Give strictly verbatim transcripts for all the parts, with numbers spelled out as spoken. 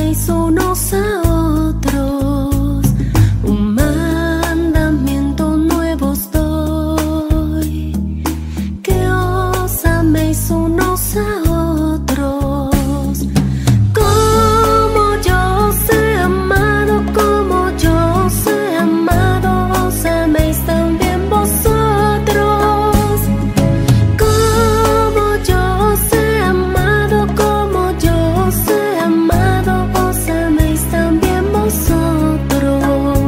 améis unos a otros, un mandamiento nuevo os doy, que os améis unos a otros. Como yo os he amado, como yo os he amado, os améis también vosotros. Como yo os he amado, como yo os he amado, os améis también vosotros.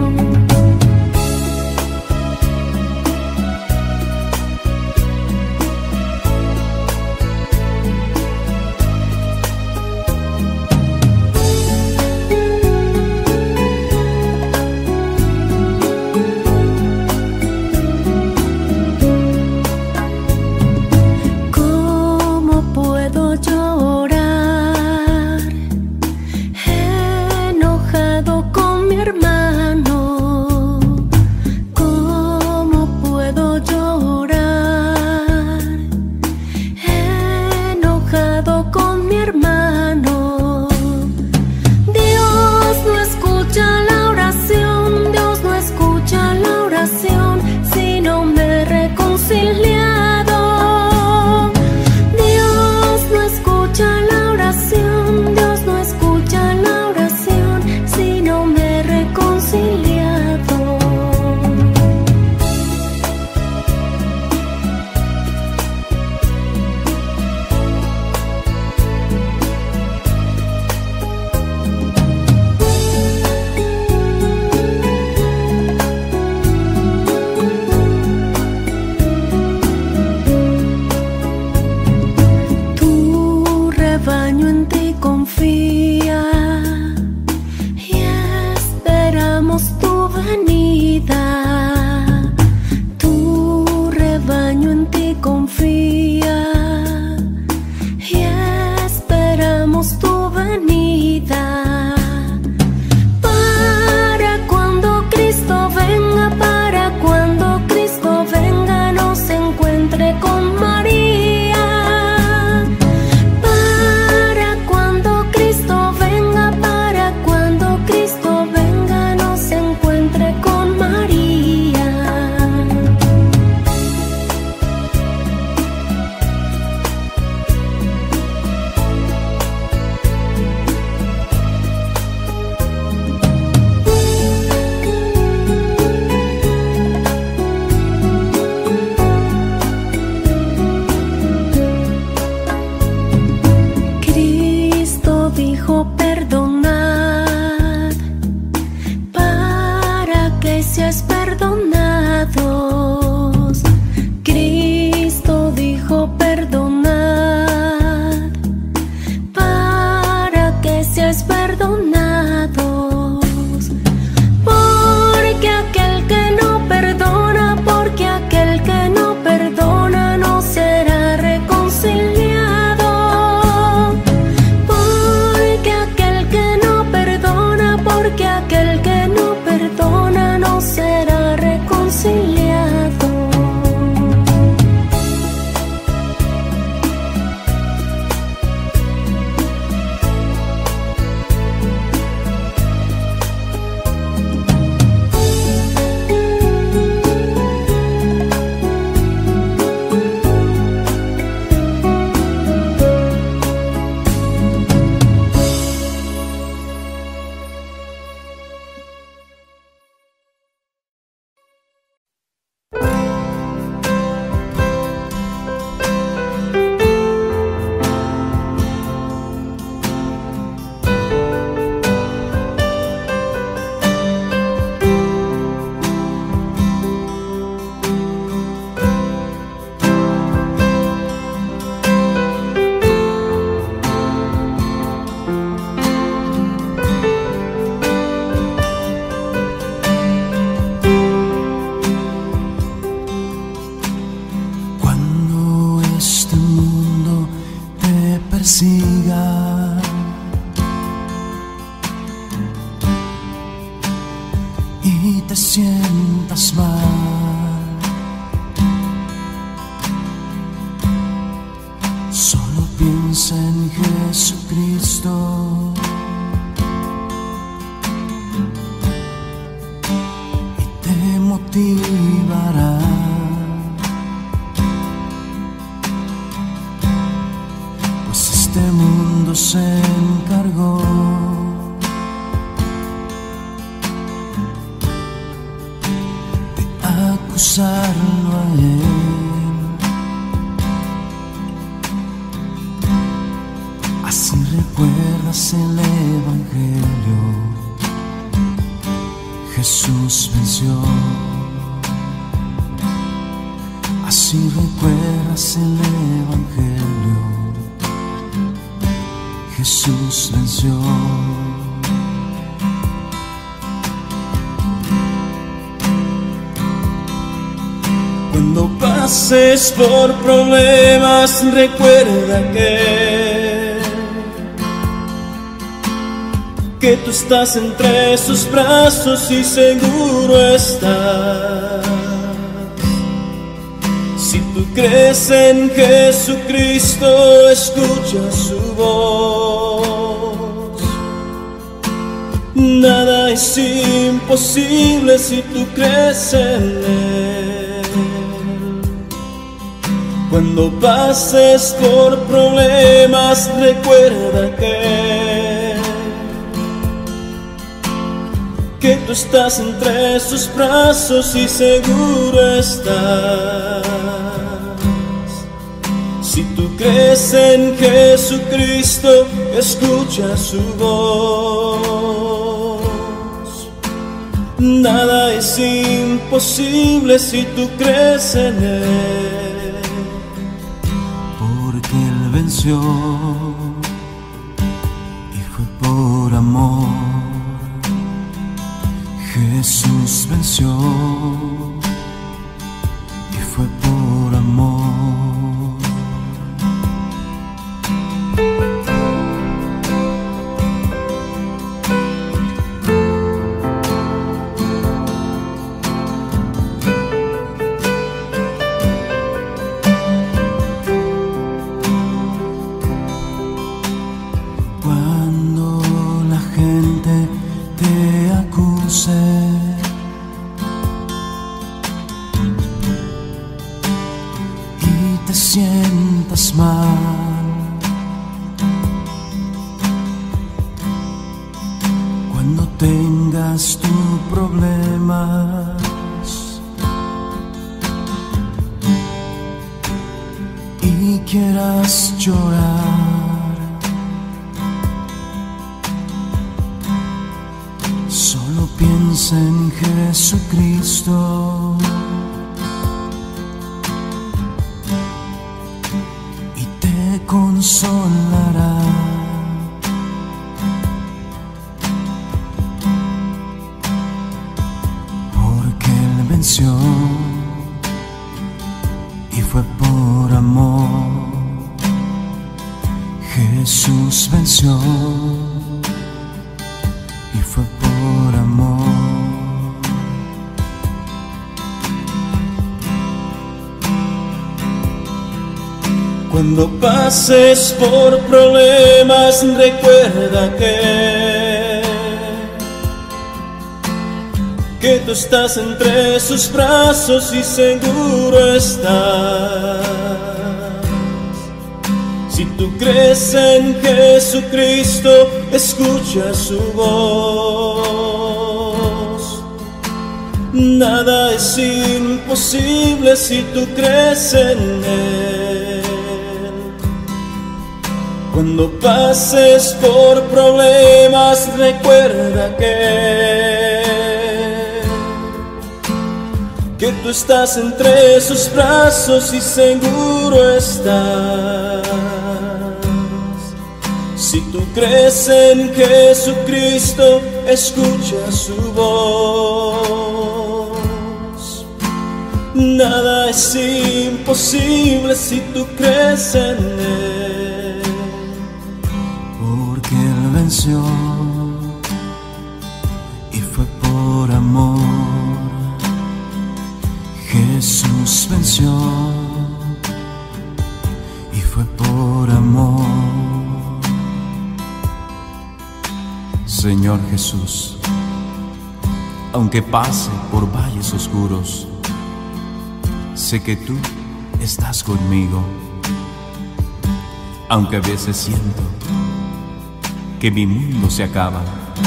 ¿Cómo puedo llorar enojado con mi hermano? ¿Cómo puedo llorar enojado con mi hermano? Dios no escucha la oración, Dios no escucha la oración si no me he reconciliado. Dios no escucha la oración, Dios no escucha la oración si no me he reconciliado. Tu rebaño en ti confía y esperamos tu venida. Tu rebaño en ti confía y esperamos tu venida. Para cuando Cristo venga, para cuando Cristo venga, nos encuentre con María. Para cuando Cristo venga, para cuando Cristo venga, nos encuentre con María. Cristo dijo perdonad para que seas perdonados. Cristo dijo perdonad para que seas perdonados. Porque aquel que no perdona, porque aquel que no perdona no será reconciliado. Porque aquel que no perdona, porque aquel que no perdona no será reconciliado. persiga. Y te sientas mal, solo piensa en Jesucristo. motivará. Pues este mundo se encargó de acusarlo a él. Así recuerdas el Evangelio. Jesús venció. Así recuerdas el Evangelio. Jesús venció. Cuando pases por problemas, recuerda que que tú estás entre sus brazos y seguro estás. Si tú crees en Jesucristo, escucha su voz. Nada es imposible si tú crees en Él. Cuando pases por problemas, recuerda que que tú estás entre sus brazos y seguro estás. Si tú crees en Jesucristo, escucha su voz. Nada es imposible si tú crees en Él. Porque Él venció y fue por amor. Jesús venció y fue por amor. Cuando la gente te acuse y te sientas mal, cuando tengas tus problemas y quieras llorar, solo piensa en Jesucristo y te consolará. Porque Él venció y fue por amor. Jesús venció y fue por amor. Cuando pases por problemas, recuerda que que tú estás entre sus brazos y seguro estás. Si tú crees en Jesucristo, escucha su voz. Nada es imposible si tú crees en Él. Cuando pases por problemas, recuerda que que tú estás entre sus brazos y seguro estás. Si tú crees en Jesucristo, escucha su voz. Nada es imposible si tú crees en Él. Porque Él venció y fue por amor. Jesús venció y fue por amor. Señor Jesús, Aunque pase por valles oscuros, sé que tú estás conmigo. Aunque a veces siento que mi mundo se acaba,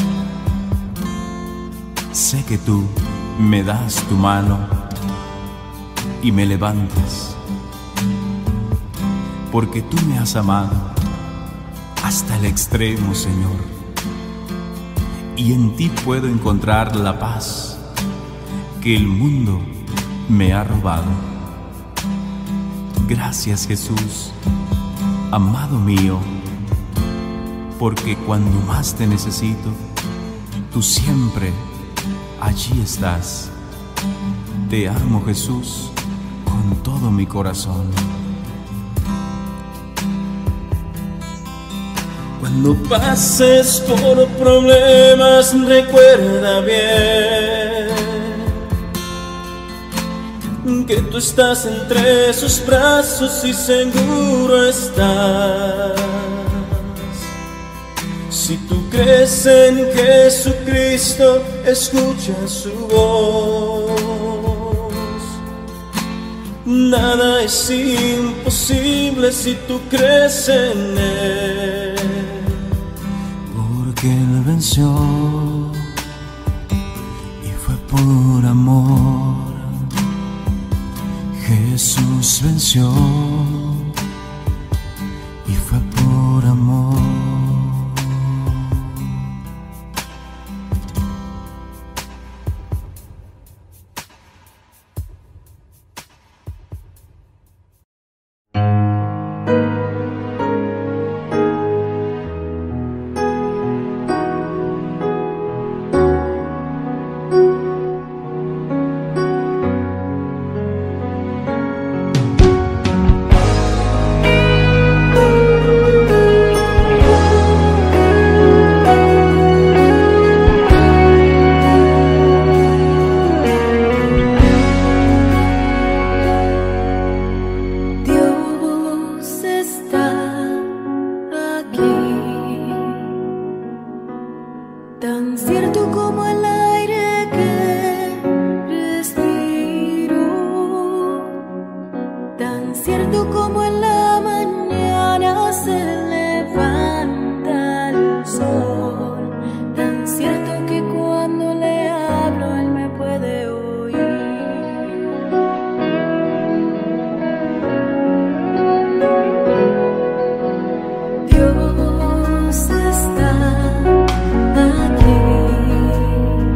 sé que tú me das tu mano y me levantas, porque tú me has amado hasta el extremo, Señor, y en ti puedo encontrar la paz que el mundo me ha robado. Gracias, Jesús, amado mío, porque cuando más te necesito, tú siempre allí estás. Te amo, Jesús, con todo mi corazón. Cuando pases por problemas, recuerda bien que tú estás entre sus brazos y seguro estás. Si tú crees en Jesucristo, escucha su voz. Nada es imposible si tú crees en Él, porque Él venció y fue por amor. Jesús venció y fue por amor. Tan cierto como el aire que respiro, tan cierto como en la mañana se levanta el sol, tan cierto que cuando le hablo él me puede oír. Dios está aquí.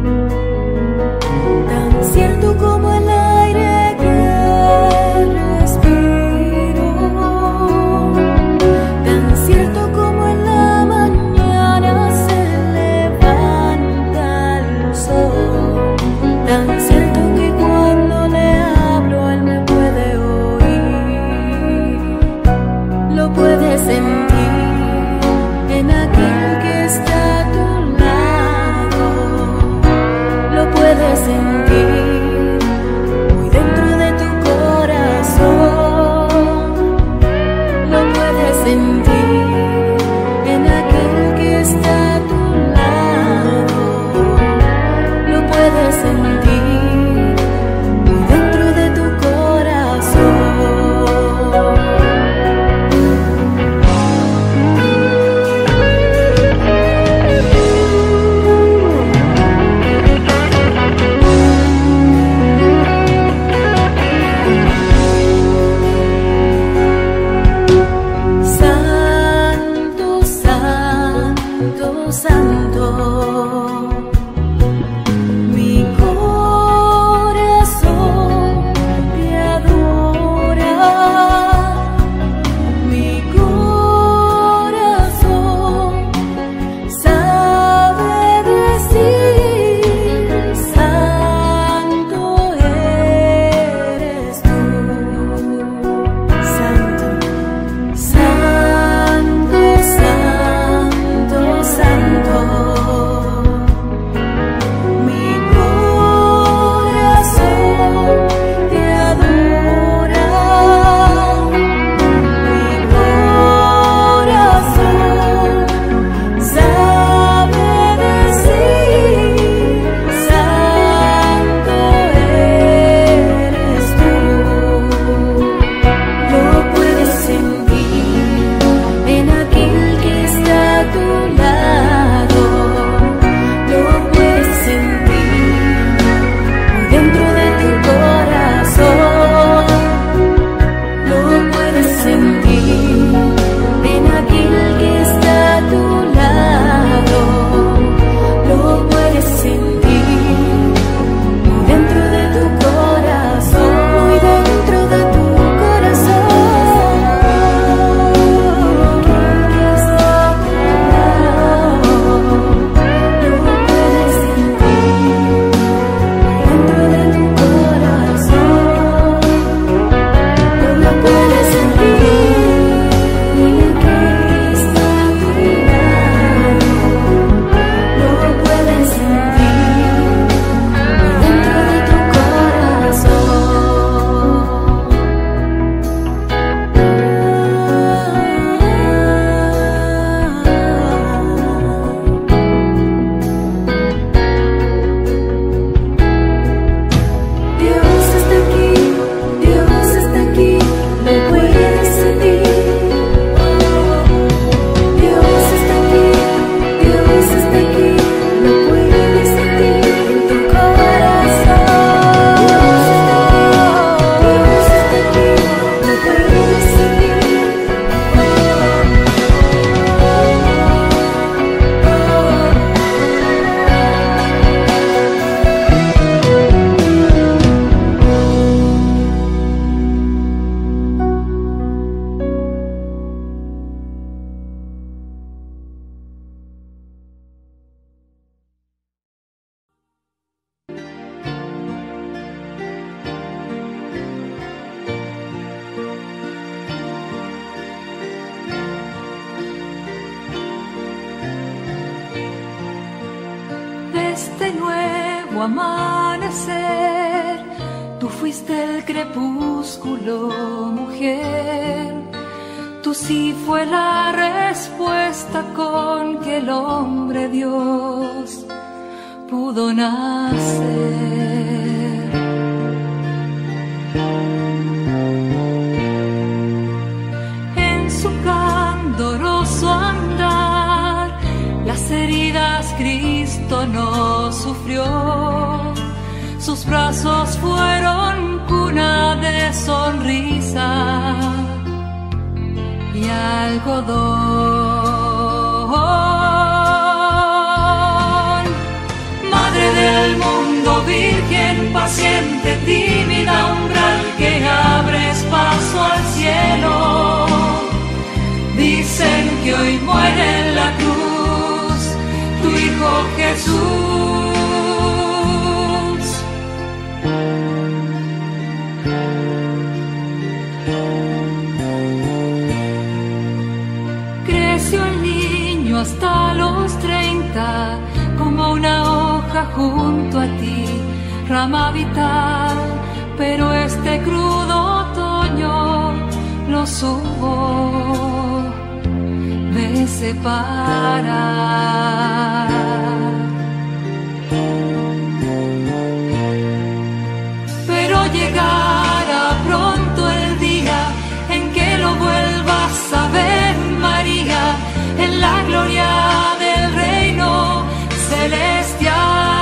este nuevo amanecer. Tú fuiste el crepúsculo, mujer. Tú sí fue la respuesta con que el hombre Dios pudo nacer. En su candoroso andar, las heridas Cristo no sufrió. Sus brazos fueron cuna de sonrisa y algodón. Madre del mundo, virgen paciente, tímida umbral que abres paso al cielo. Dicen que hoy muere en la cruz tu Hijo Jesús. Creció el niño hasta los treinta, como una hoja junto a ti, rama vital, pero este crudo otoño lo supo de separar. Pero llegará pronto el día en que lo vuelvas a ver, María, en la gloria del reino celestial.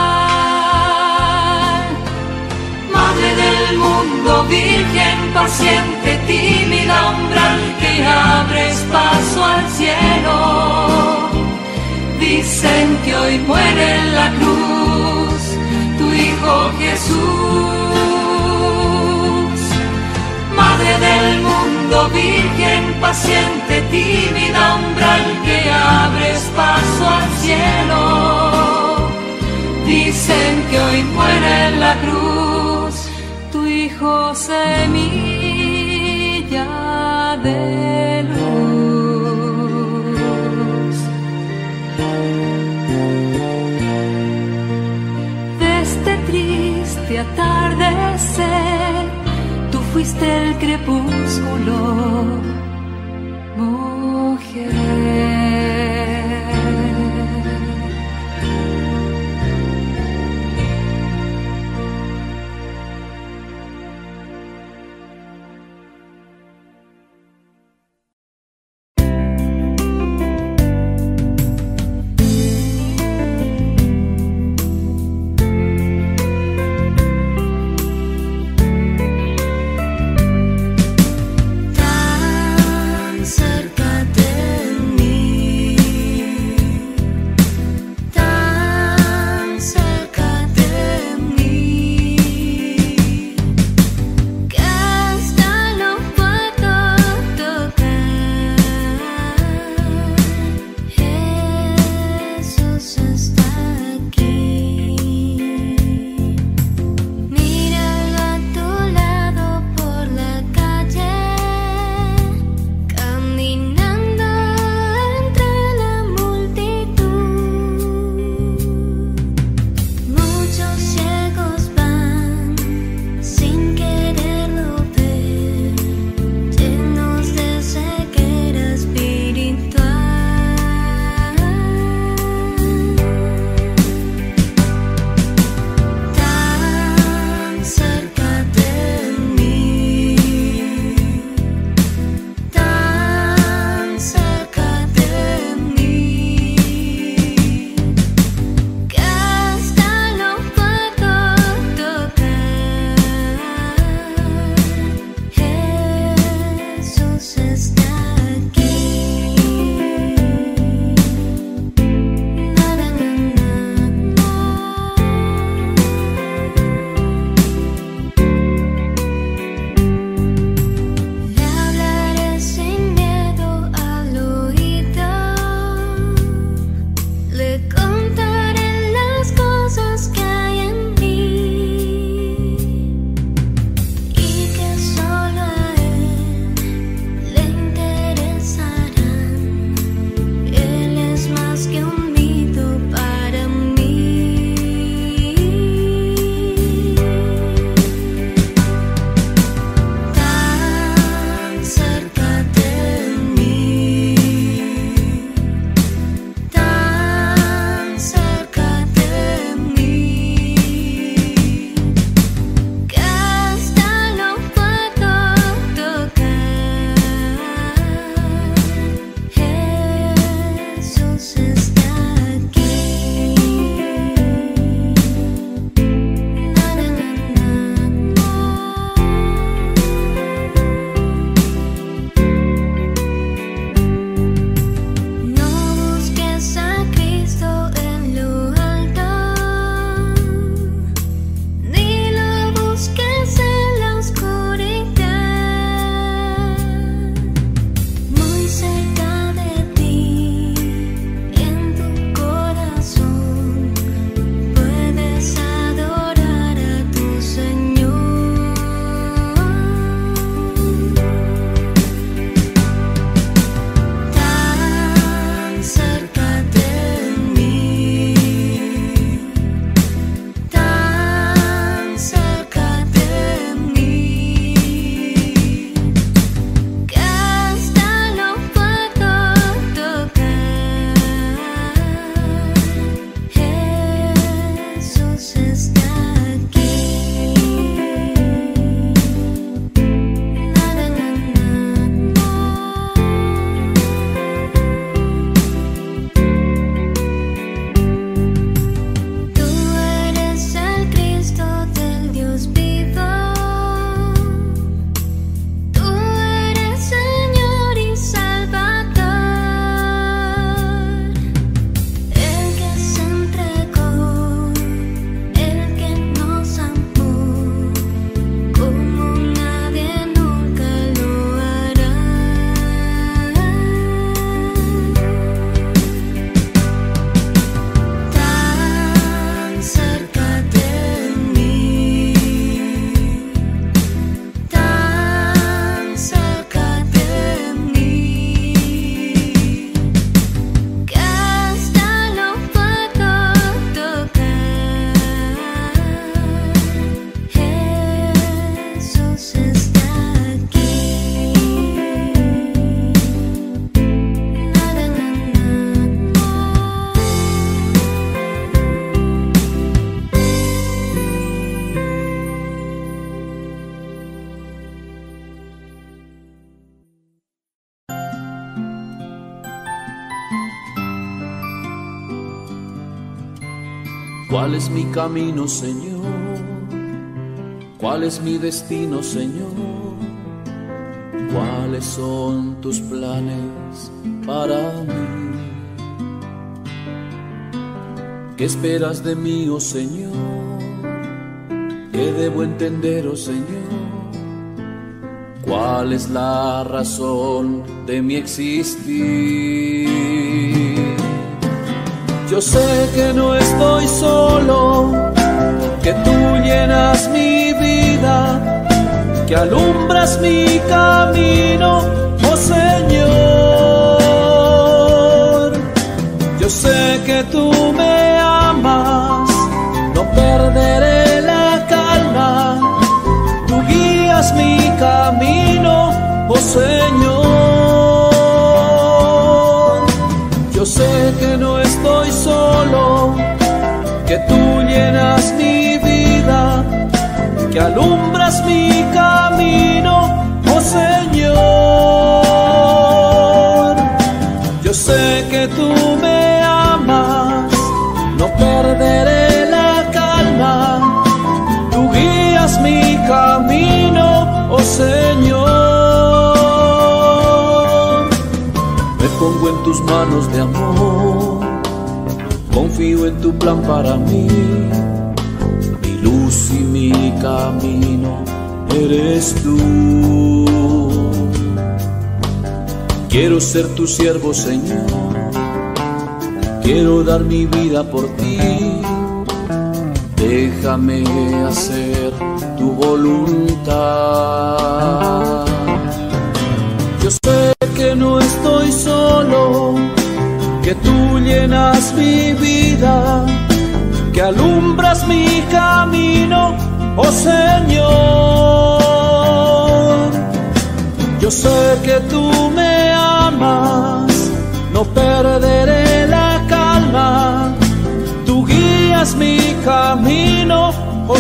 Madre del mundo, virgen paciente, tímida umbral que abres paso al cielo. Dicen que hoy muere en la cruz tu Hijo Jesús. Madre del mundo, virgen paciente, tímida umbral que abres paso al cielo. Dicen que hoy muere en la cruz tu Hijo, semilla de luz. De este triste atardecer, tú fuiste el crepúsculo, mujer. Tan cerca de mí. ¿Cuál es mi camino, Señor? ¿Cuál es mi destino, Señor? ¿Cuáles son tus planes para mí? ¿Qué esperas de mí, oh Señor? ¿Qué debo entender, oh Señor? ¿Cuál es la razón de mi existir? Yo sé que no estoy solo, que tú llenas mi vida, que alumbras mi camino, oh Señor. Yo sé que tú me amas, no perderé la calma, tú guías mi camino, oh Señor. Yo sé que no estoy solo, que tú llenas mi vida, que alumbras mi camino, oh Señor. Yo sé que tú me amas, no perderé la calma, tú guías mi camino, oh Señor. Me pongo en tus manos de amor, confío en tu plan para mí, mi luz y mi camino eres tú. Quiero ser tu siervo, Señor, quiero dar mi vida por ti, déjame hacer tu voluntad. Yo sé que no estoy solo, que tú llenas mi vida, que alumbras mi camino, oh Señor. Yo sé que tú me amas, no perderé la calma, tú guías mi camino, oh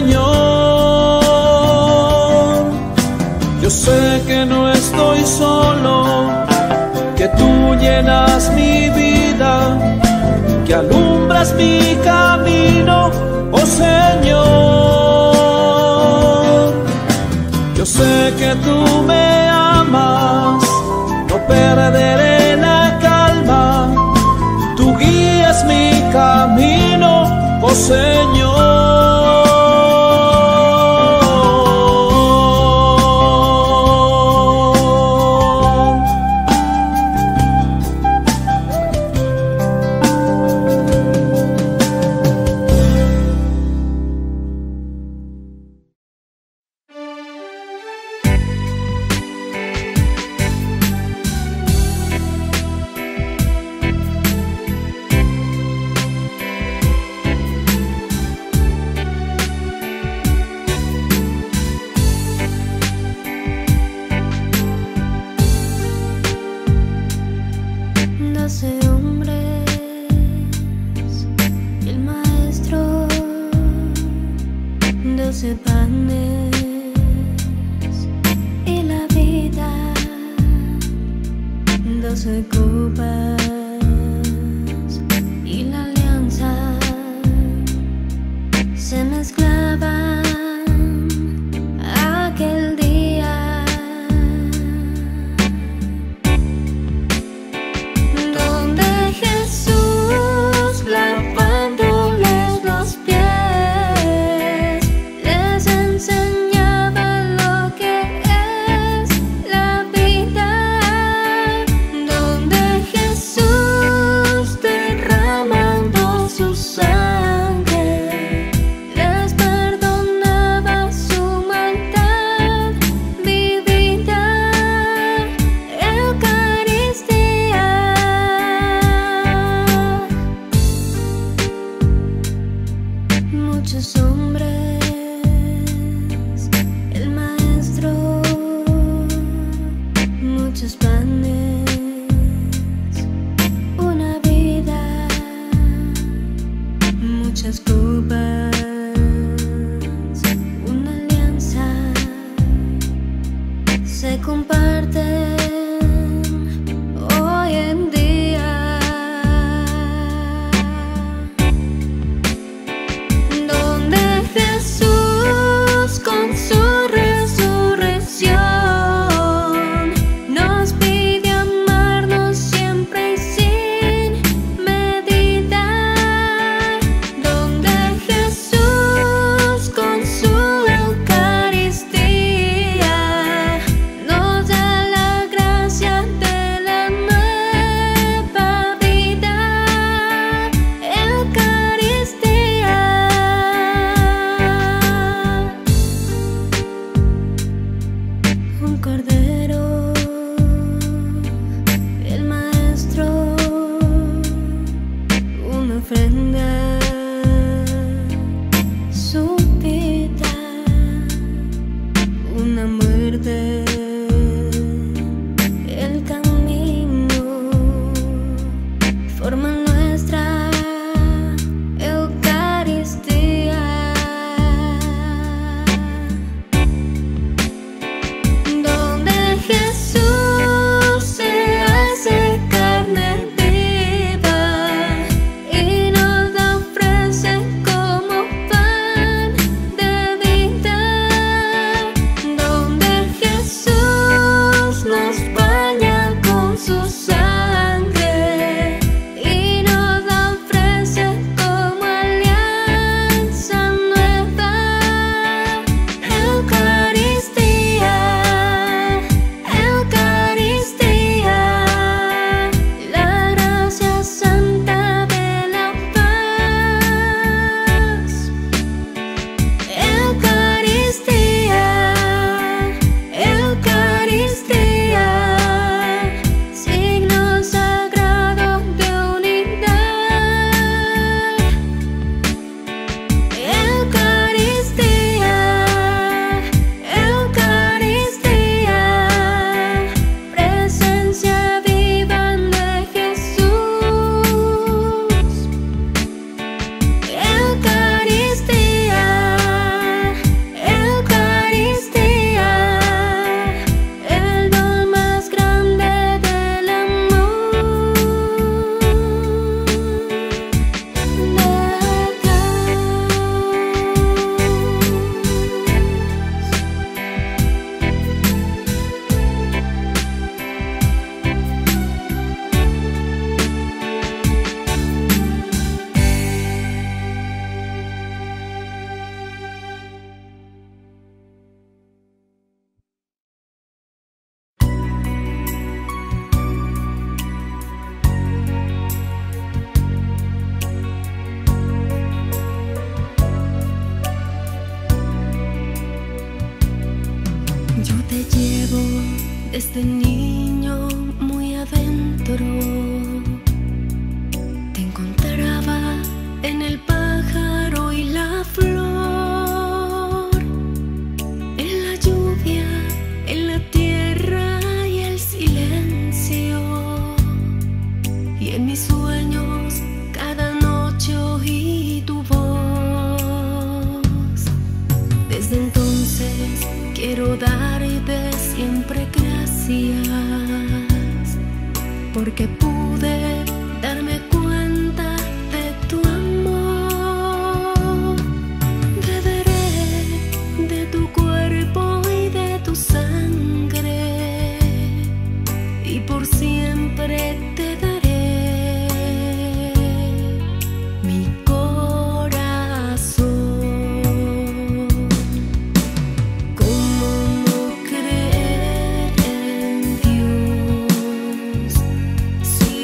Señor. Yo sé que no estoy solo, que tú llenas mi vida, que alumbras mi camino, oh Señor. Yo sé que tú me amas, no perderé la calma, tú guías mi camino, oh Señor. Te llevo desde niño muy adentro. Te encontraba en el pájaro y la flor, en la lluvia, en la tierra y el silencio. Y en mis sueños cada noche oí tu voz. Desde entonces quiero darte siempre gracias, porque pude darme cuenta de tu amor. Beberé de tu cuerpo y de tu sangre, y por siempre te daré mi corazón. ¿Cómo no creer en Dios si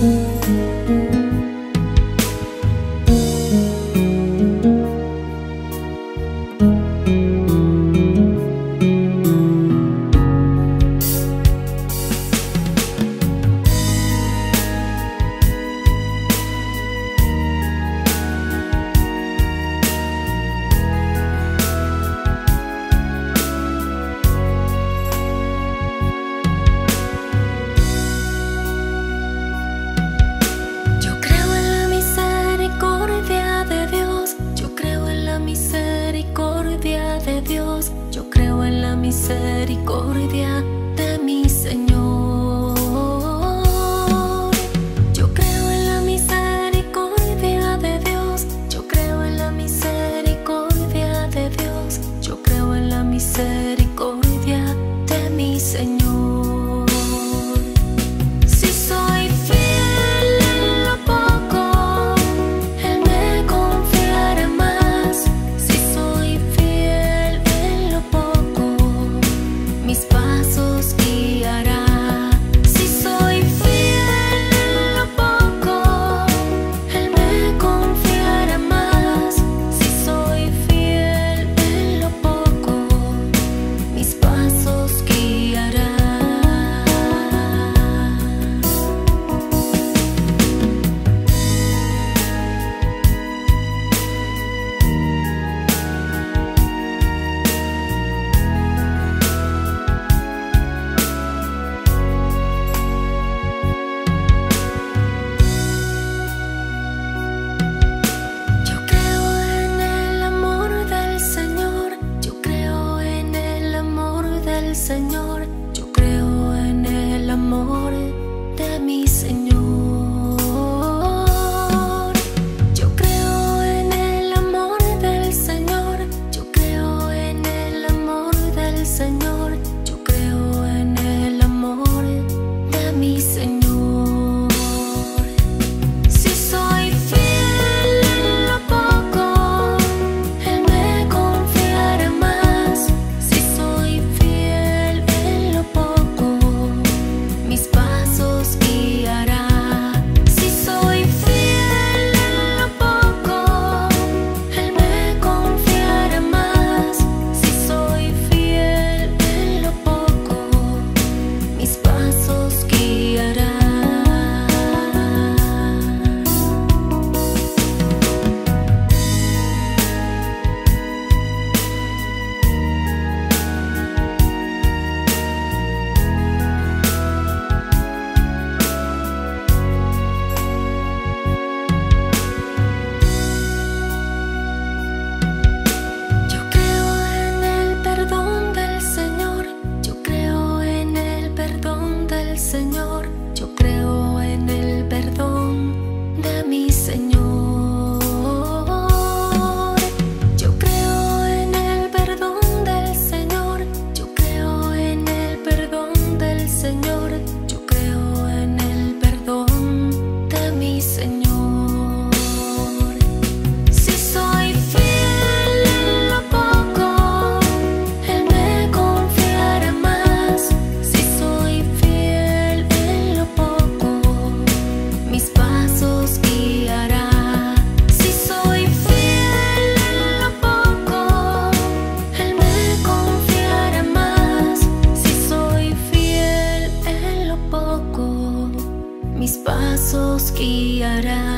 misericordia de mi Señor. Yo creo en la misericordia de Dios. Yo creo en la misericordia de Dios. Yo creo en la misericordia de mi Señor. Si soy fiel en lo poco, Él me confiará más. Si soy fiel en lo poco, mis pasos guiará. Si soy fiel en lo poco, Él me confiará más. Si soy fiel en lo poco, mis pasos guiará. Yo creo en el amor del Señor. Yo creo en el amor del Señor. Yo creo en el amor de mi Señor. Yo creo en el amor del Señor. Yo creo en el amor del Señor. Yo creo en el amor de mi Señor. Si soy fiel en lo poco, Él me confiará más. Si soy fiel en lo poco, mis pasos guiará. Si soy fiel en lo poco, Él me confiará más. Si soy fiel en lo poco, mis pasos guiará. Yo creo en el perdón del Señor. Yo creo en el perdón del Señor. Yo creo en el perdón de mi Señor. Yo creo en el perdón del Señor. Yo creo en el perdón del Señor. Yo creo en el perdón de mi Señor. Si soy fiel en lo poco, Él me confiará más. Si soy fiel en lo poco, mis pasos guiará. Si soy fiel en lo poco, Él me confiará más. Si soy fiel en lo poco, mis pasos guiará.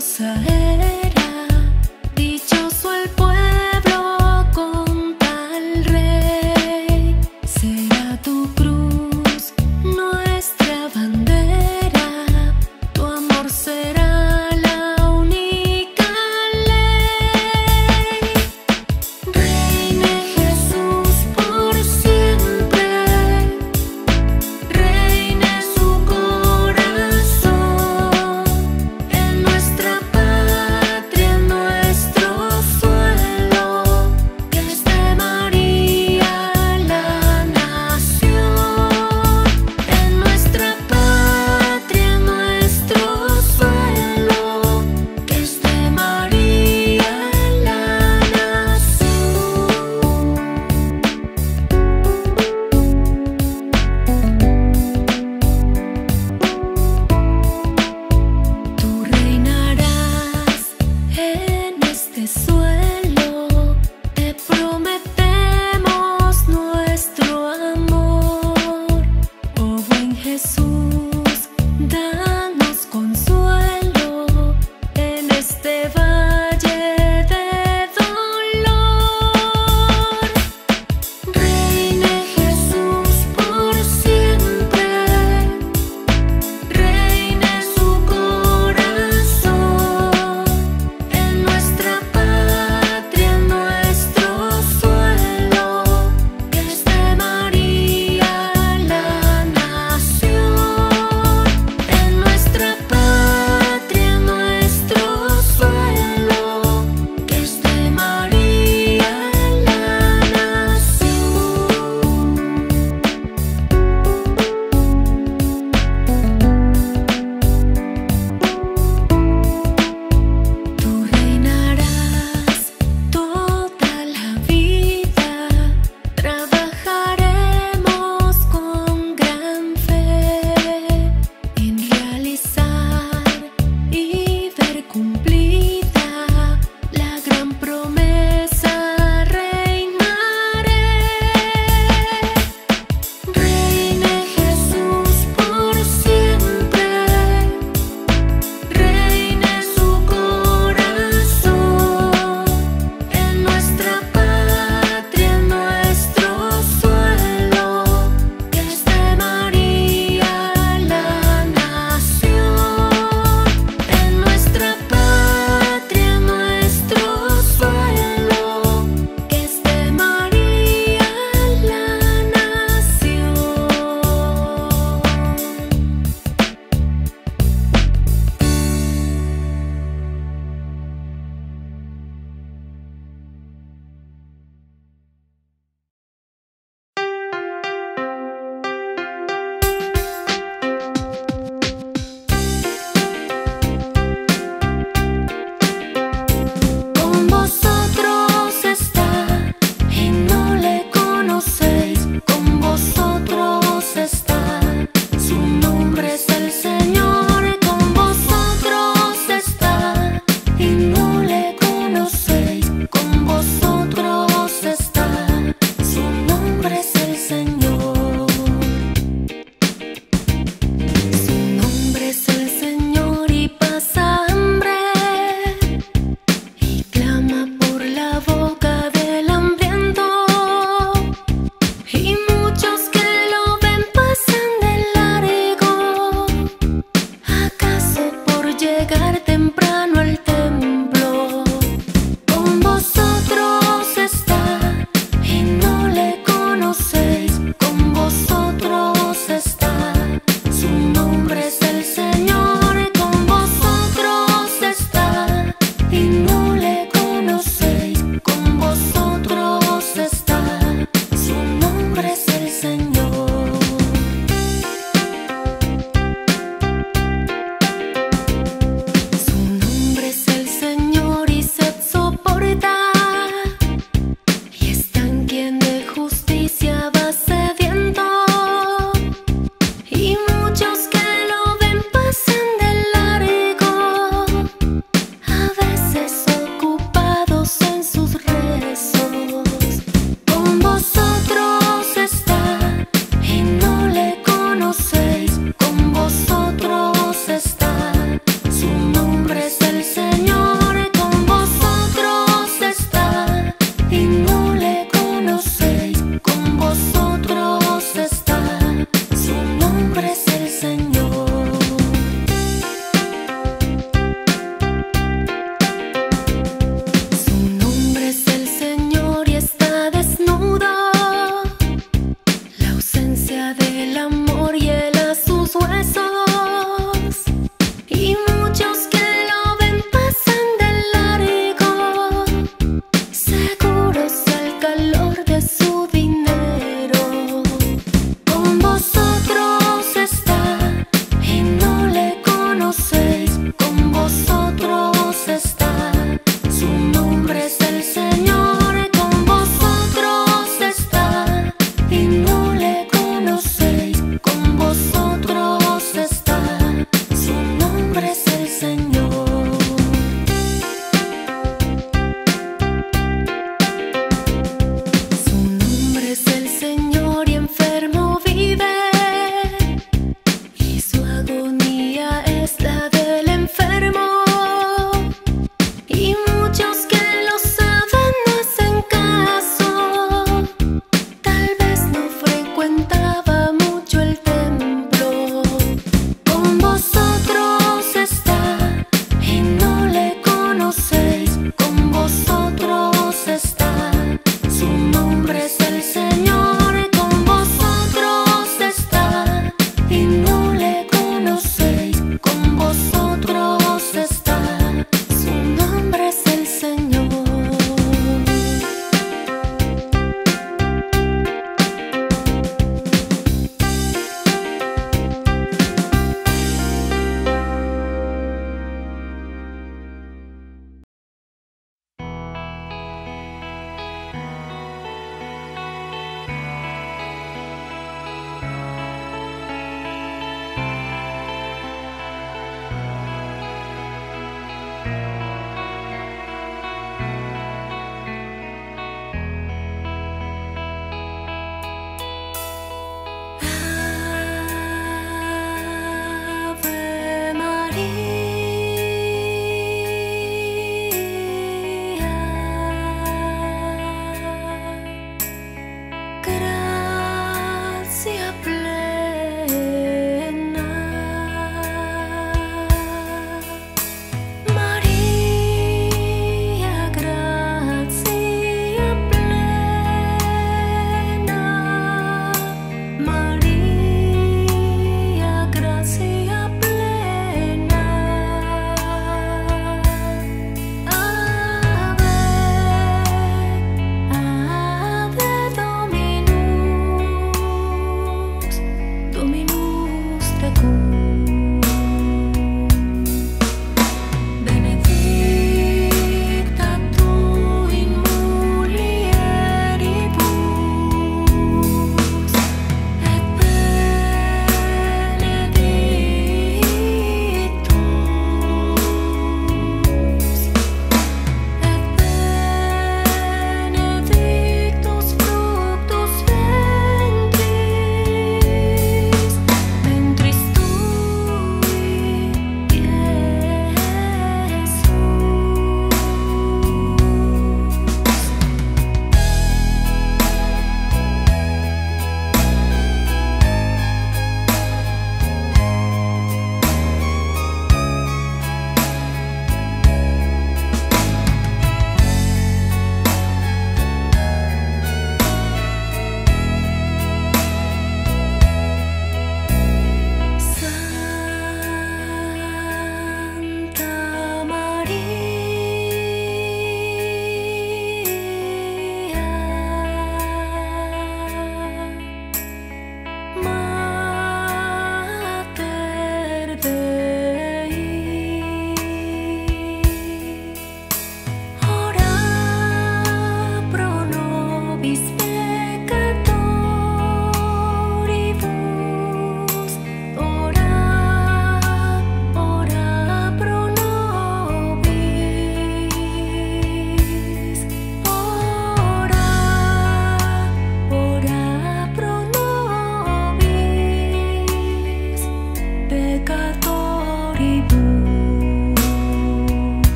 dichosa era, dichoso el pueblo con tal rey. Será tu cruz nuestra bandera, tu amor será la única ley. Reine Jesús por siempre, reine su corazón, en nuestra paz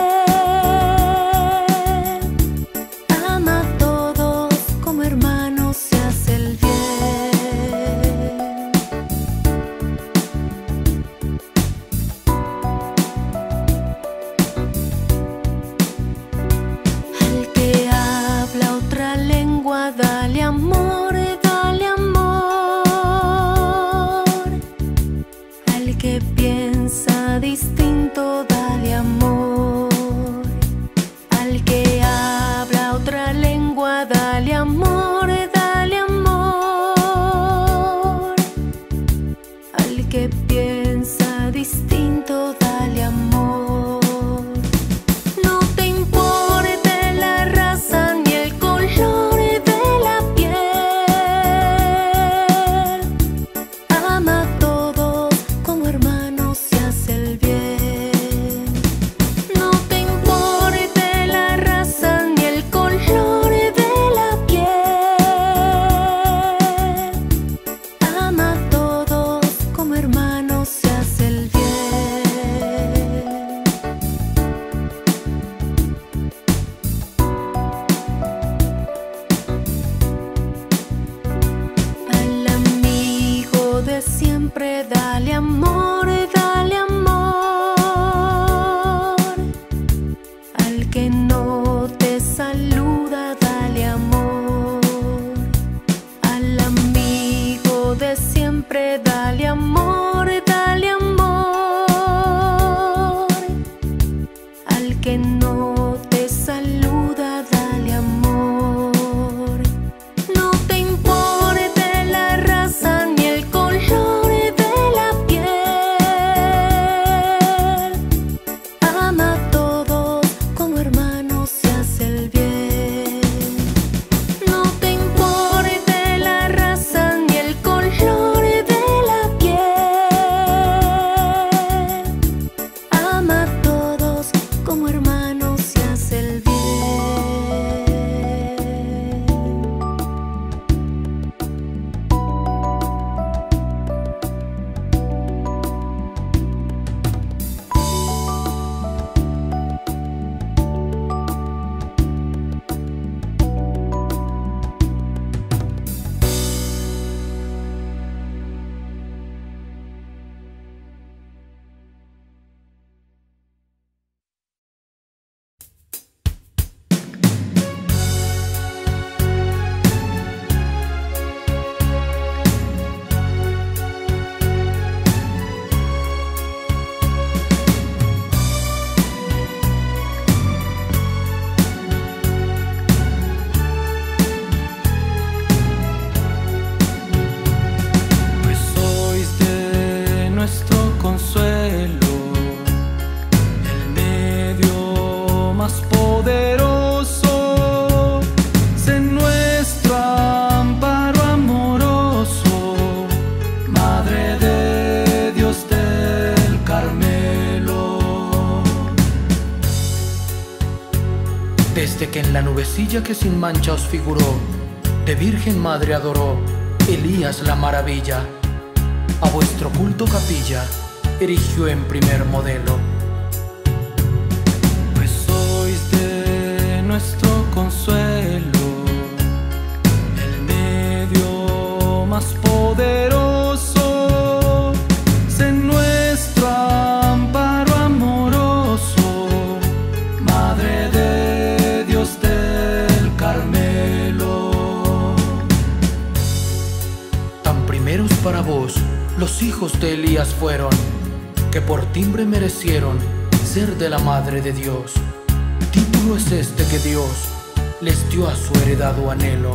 Ama a todos como hermanos y hace el bien. Al que habla otra lengua, dale amor, dale amor. Al que piensa distinto, dale amor. Al que habla otra lengua, dale amor, dale amor. Al que piensa distinto, dale amor. No te importe la raza ni el color de la piel. Desde que en la nubecilla que sin mancha os figuró, de Virgen Madre adoró Elías la maravilla. A vuestro culto capilla erigió en primer modelo. Pues sois de nuestro consuelo, el medio más poderoso, sé nuestro amparo amoroso, Madre de Dios del Carmelo. Tan primeros para vos los hijos de Elías fueron, que por timbre merecieron ser de la Madre de Dios. Título es este que Dios les dio a su heredado anhelo.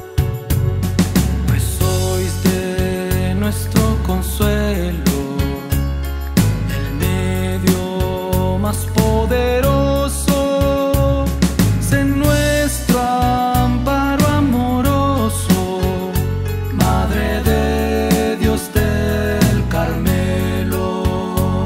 Pues sois de nuestro consuelo, el medio más poderoso, sé nuestro amparo amoroso, Madre de Dios del Carmelo.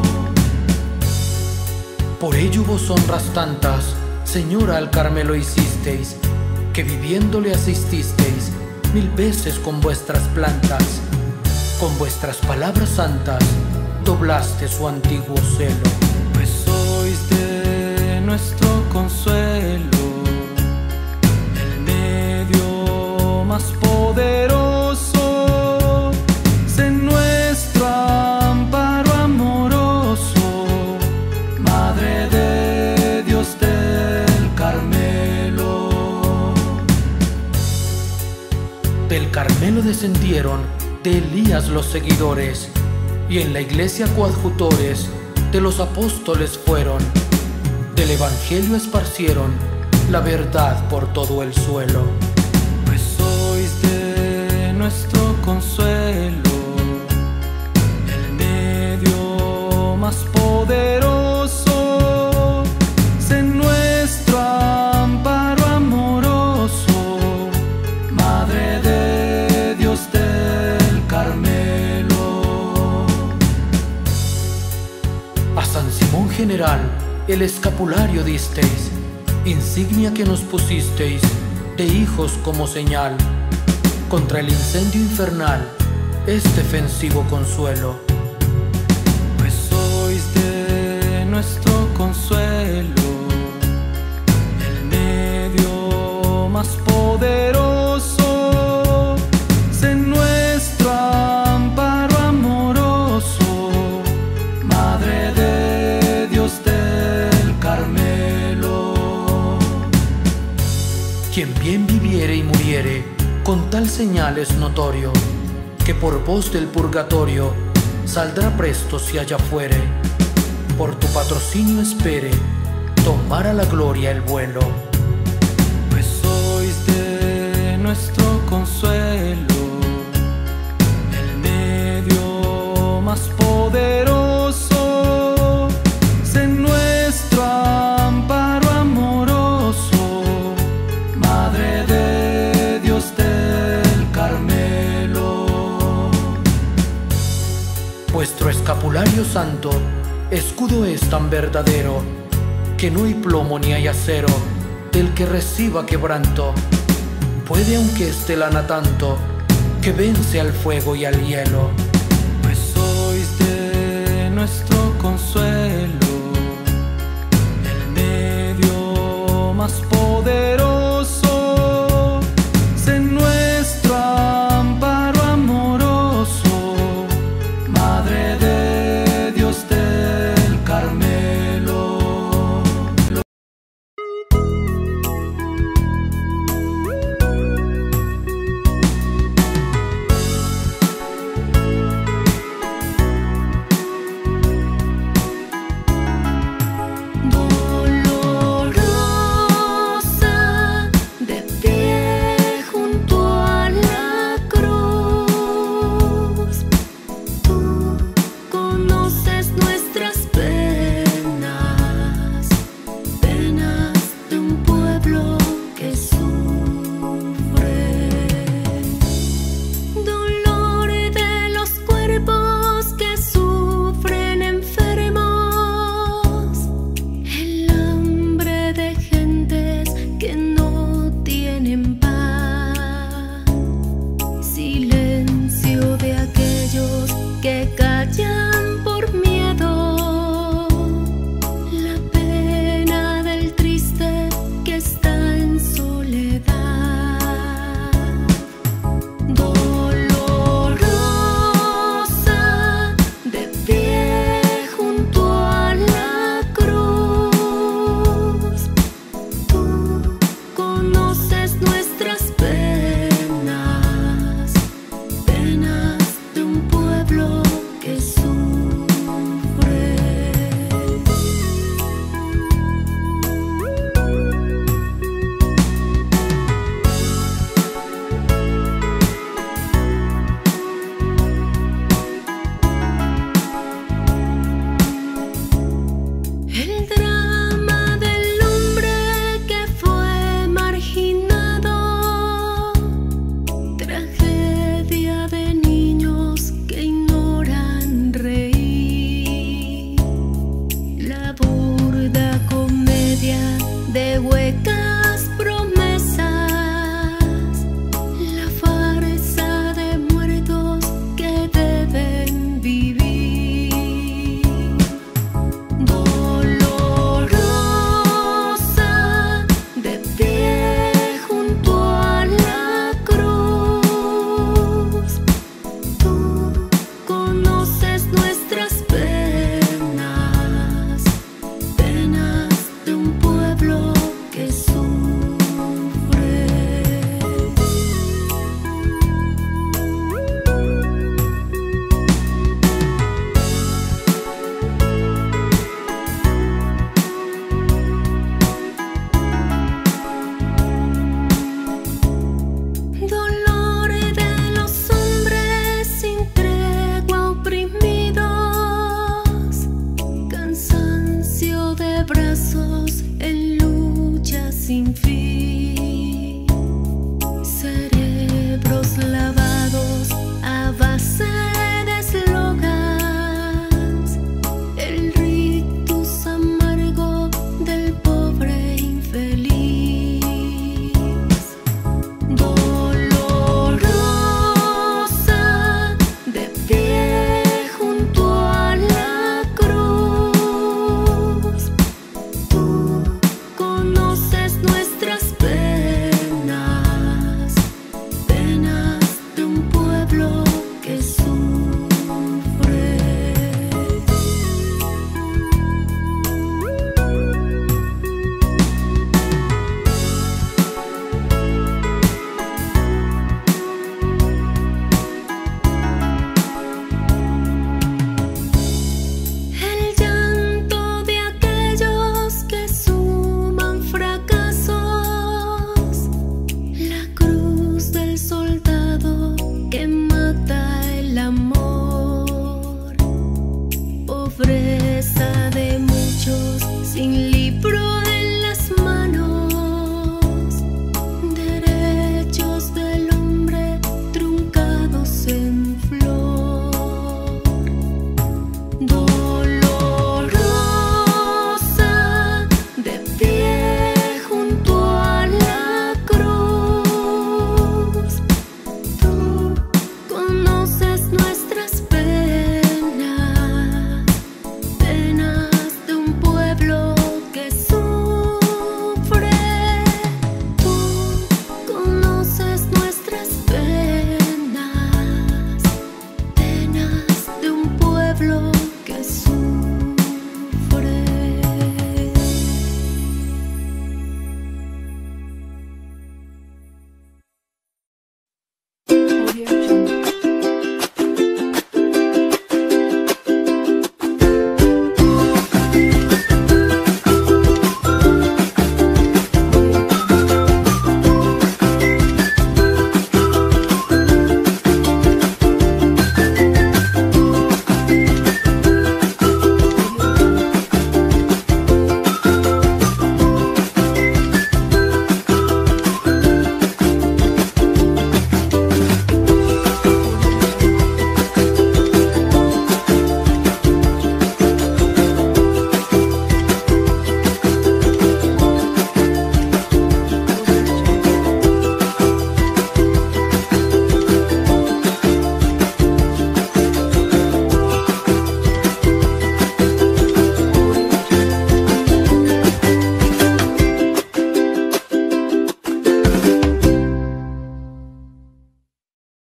Por ello vos honras tantas, Señora, al Carmelo hicisteis, que viviendo le asististeis mil veces con vuestras plantas, con vuestras palabras santas doblaste su antiguo celo. Pues sois de nuestro consuelo, el medio más poderoso, sé nuestro amparo amoroso, Madre de Dios del Carmelo. Del Carmelo descendieron de Elías los seguidores, y en la iglesia coadjutores de los apóstoles fueron. Del evangelio esparcieron la verdad por todo el suelo. Pues sois de nuestro consuelo, el medio más poderoso, sé nuestro amparo amoroso, Madre de Dios del Carmelo. A San Simón General el escapulario disteis, insignia que nos pusisteis de hijos como señal. Contra el incendio infernal es defensivo consuelo. Pues sois de nuestro consuelo, el medio más poderoso, sé nuestro amparo amoroso, Madre de Dios del Carmelo. Quien bien viviere y muriere, con tal señal es notorio, que por voz del purgatorio saldrá presto si allá fuere. Por tu patrocinio espere tomar a la gloria el vuelo. Pues sois de nuestro consuelo, el medio más poderoso, sé nuestro amparo amoroso, Madre de Dios del Carmelo. Vuestro escapulario santo, escudo es tan verdadero, que no hay plomo ni hay acero del que reciba quebranto. Puede aunque esté lana tanto, que vence al fuego y al hielo. Pues sois de nuestro consuelo,